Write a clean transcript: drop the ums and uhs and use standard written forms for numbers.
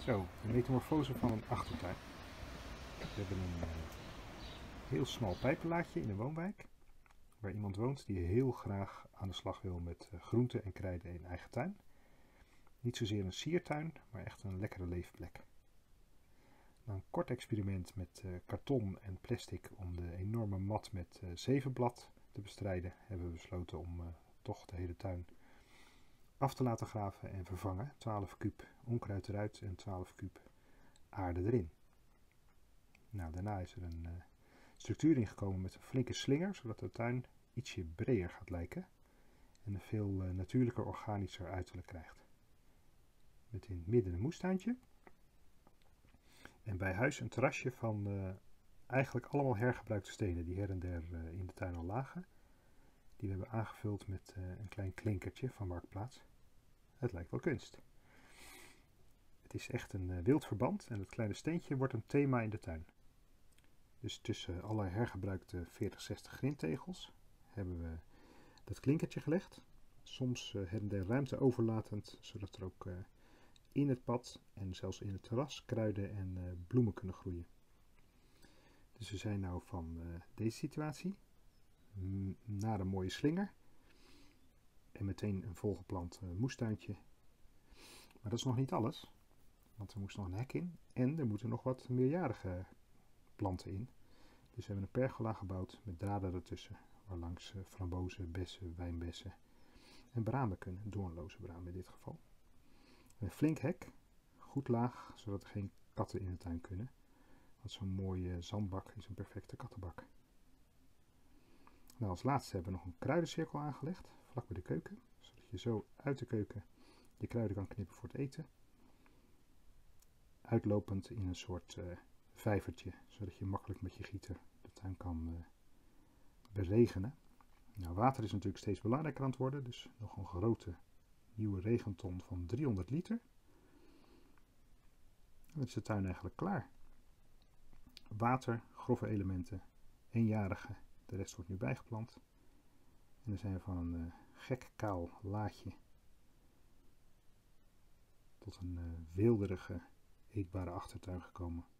Zo, de metamorfose van een achtertuin. We hebben een heel smal pijpenlaadje in een woonwijk. Waar iemand woont die heel graag aan de slag wil met groenten en kruiden in eigen tuin. Niet zozeer een siertuin, maar echt een lekkere leefplek. Na een kort experiment met karton en plastic om de enorme mat met zevenblad te bestrijden, hebben we besloten om toch de hele tuin af te laten graven en vervangen. 12 kuub onkruid eruit en 12 kuub aarde erin. Nou, daarna is er een structuur ingekomen met een flinke slinger, zodat de tuin ietsje breder gaat lijken en een veel natuurlijker, organischer uiterlijk krijgt. Met in het midden een moestuintje en bij huis een terrasje van eigenlijk allemaal hergebruikte stenen die her en der in de tuin al lagen. Die we hebben aangevuld met een klein klinkertje van Marktplaats. Het lijkt wel kunst. Het is echt een wild verband en het kleine steentje wordt een thema in de tuin. Dus tussen alle hergebruikte 40-60 grindtegels hebben we dat klinkertje gelegd. Soms her en der ruimte overlatend, zodat er ook in het pad en zelfs in het terras kruiden en bloemen kunnen groeien. Dus we zijn nou van deze situatie naar een mooie slinger en meteen een volgeplant moestuintje. Maar dat is nog niet alles, want er moest nog een hek in en er moeten nog wat meerjarige planten in. Dus we hebben een pergola gebouwd met draden ertussen, waarlangs frambozen, bessen, wijnbessen en bramen kunnen, doornloze bramen in dit geval. Een flink hek, goed laag, zodat er geen katten in de tuin kunnen. Want zo'n mooie zandbak is een perfecte kattenbak. Nou, als laatste hebben we nog een kruidencirkel aangelegd, vlak bij de keuken. Zodat je zo uit de keuken je kruiden kan knippen voor het eten. Uitlopend in een soort vijvertje, zodat je makkelijk met je gieter de tuin kan beregenen. Nou, water is natuurlijk steeds belangrijker aan het worden, dus nog een grote nieuwe regenton van 300 liter. Dan is de tuin eigenlijk klaar. Water, grove elementen, eenjarige, de rest wordt nu bijgeplant. En dan zijn we van een gek kaal laadje tot een weelderige, eetbare achtertuin gekomen.